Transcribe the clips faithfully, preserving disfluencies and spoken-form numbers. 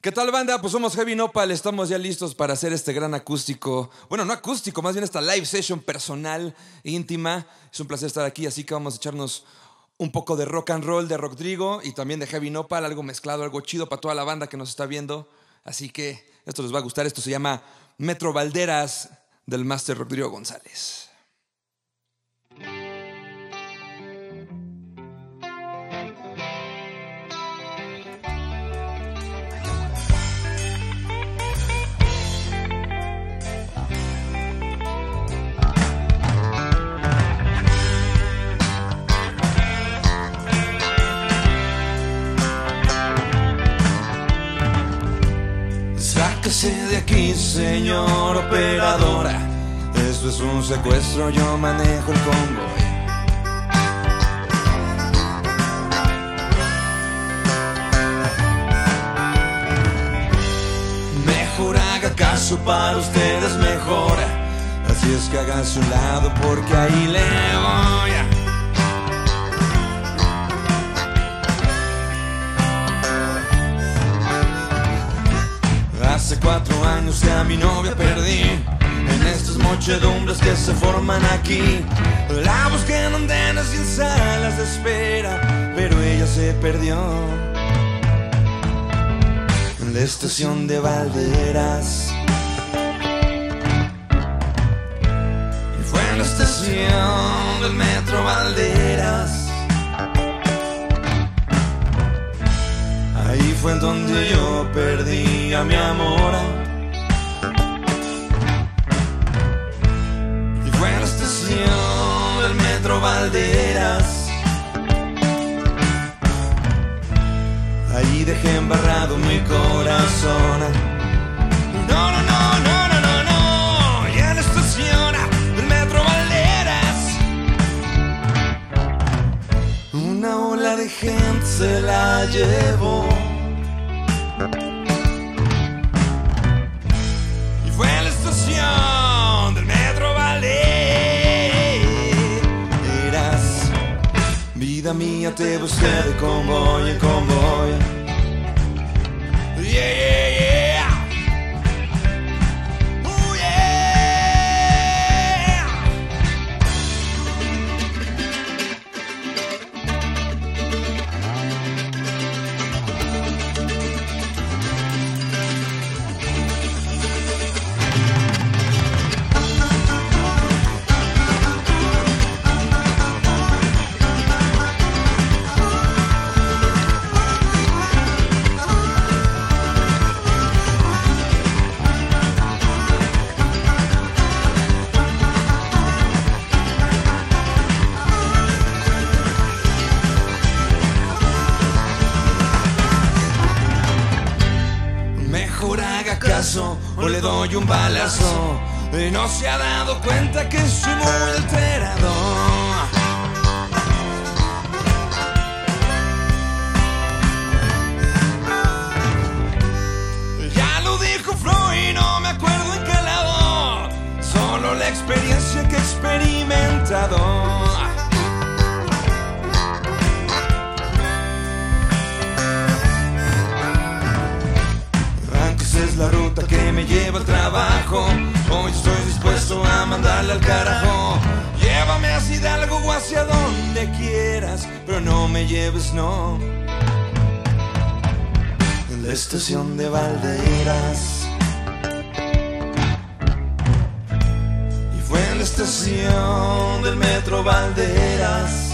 ¿Qué tal, banda? Pues somos Heavy Nopal, estamos ya listos para hacer este gran acústico. Bueno, no acústico, más bien esta live session personal, íntima. Es un placer estar aquí, así que vamos a echarnos un poco de rock and roll de Rodrigo y también de Heavy Nopal, algo mezclado, algo chido para toda la banda que nos está viendo. Así que esto les va a gustar, esto se llama Metro Valderas del Máster Rodrigo González. Sáquese de aquí, señor operadora. Esto es un secuestro, yo manejo el convoy. Mejor haga caso, para ustedes mejora. Así es que hágase un lado porque ahí le voy a... Hace cuatro años que a mi novia perdí en estas muchedumbres que se forman aquí. La busqué en andenas y en salas de espera, pero ella se perdió en la estación de Valderas. Y fue en la estación del Metro Valderas. Ahí fue en donde yo perdí a mi amor. Y fue en la estación del Metro Valderas. Ahí dejé embarrado mi corazón. No, no, no, no, no, no, no. Y en la estación del Metro Valderas una ola de gente se la llevó. Y fue en la estación del Metro Valderas. Vida mía, te busqué de convoy en convoy. Yeah, yeah, yeah. Oh, yeah. Mejor haga caso o le doy un balazo. Y no se ha dado cuenta que soy muy alterado. Ya lo dijo Freud, no me acuerdo en qué lado. Solo la experiencia que he experimentado. Es la ruta que me lleva al trabajo. Hoy estoy dispuesto a mandarle al carajo. Llévame hacia Hidalgo o hacia donde quieras, pero no me lleves, no. En la estación de Valderas. Y fue en la estación del Metro Valderas.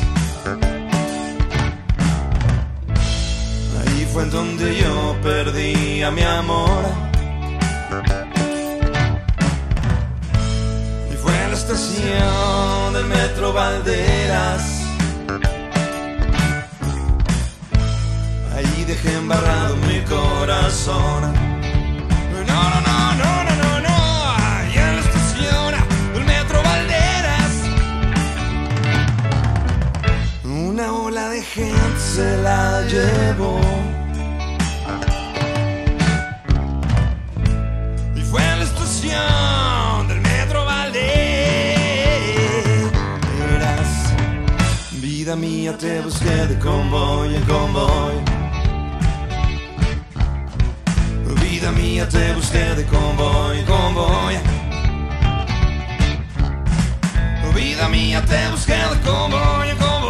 Ahí fue en donde yo perdí a mi amor. Y fue en la estación del Metro Valderas. Ahí dejé embarrado mi corazón. No, no, no, no, no, no, no. Ahí en la estación del Metro Valderas una ola de gente se la llevó. Del Metro Valderas. Vida mía, te busqué de convoy en convoy. Vida mía, te busqué de convoy, convoy. Vida mía, te busqué de convoy, convoy.